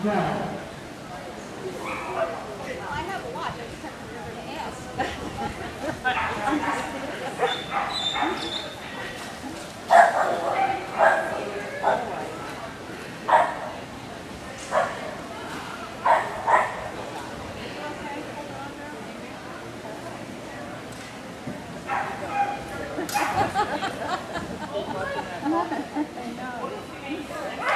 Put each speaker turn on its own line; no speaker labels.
Jan.
I have a watch, I just have to remember to ask. I know.